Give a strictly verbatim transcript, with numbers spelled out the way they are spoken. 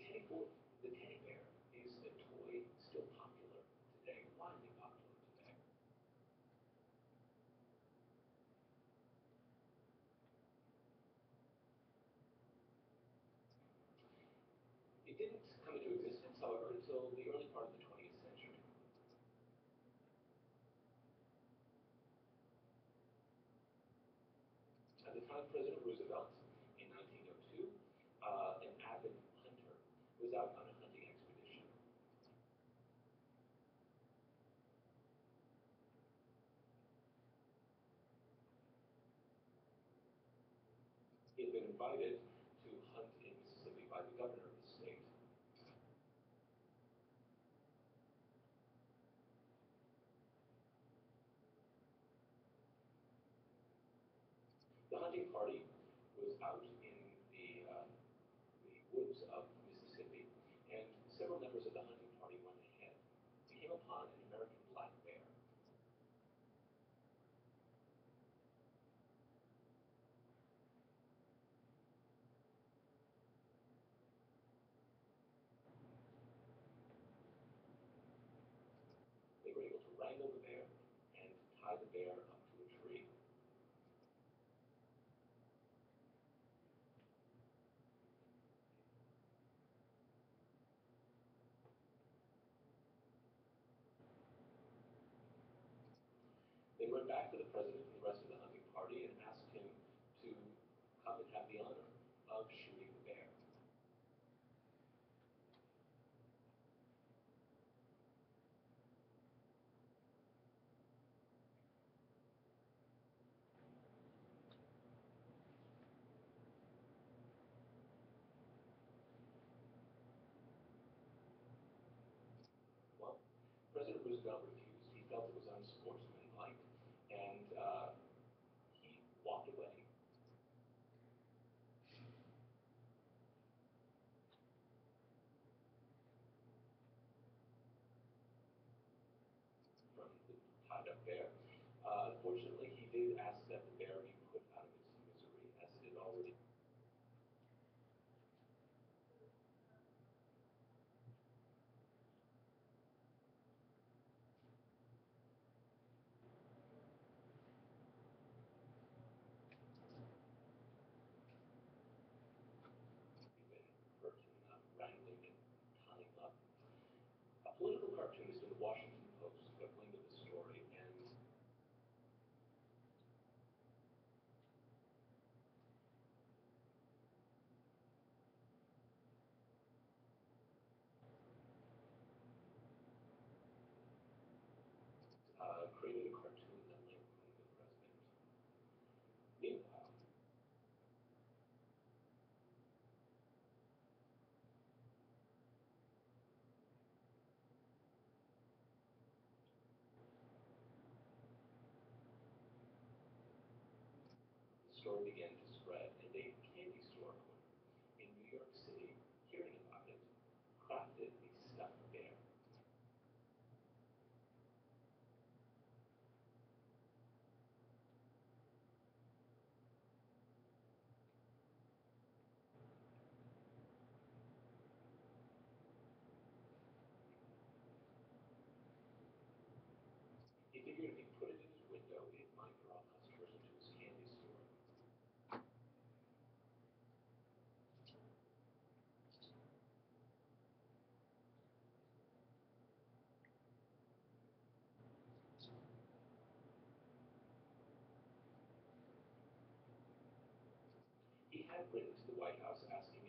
teddy, bear, the teddy bear is a toy still popular today, widely popular today. It didn't come into existence, however, until the early part of the twentieth century. At the time of President Roosevelt, in nineteen oh two, uh, an avid hunter was out on a hunting expedition. He had been invited to hunt in Mississippi by the governor of the state. The hunting party was out in the, uh, the woods of Mississippi, and several members of the hunting party went ahead. They came upon an American black bear. They were able to wrangle the bear and tie the bear up to a tree. They went back to the president and the rest of the hunting party and asked him to come and have the honor of shooting the bear. Well, President Roosevelt refused. He felt it was unsportsmanlike, and uh, he walked away. From the tied up bear. Uh, unfortunately, he did ask that the bear be put out of its misery, as it had already been hurt in uh, wrangling and tying up. A political cartoonist in the Washington Post got wind of the story and uh, created a cartoon that lampooned the president. Meanwhile, the story began to spread, and a candy store owner in New York City, hearing about it, crafted a stuffed bear. He figured if he put it in his window, it might draw customers into his candy store. He had written to the White House asking